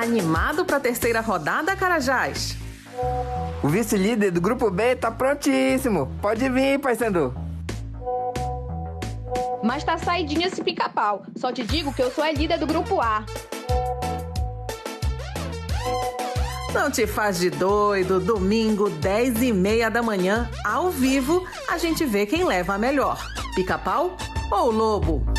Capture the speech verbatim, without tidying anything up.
Animado para a terceira rodada, Carajás? O vice-líder do grupo B tá prontíssimo. Pode vir, Paysandu. Mas tá saidinho esse pica-pau. Só te digo que eu sou a líder do grupo A. Não te faz de doido. Domingo, dez e meia da manhã, ao vivo, a gente vê quem leva a melhor. Pica-pau ou lobo?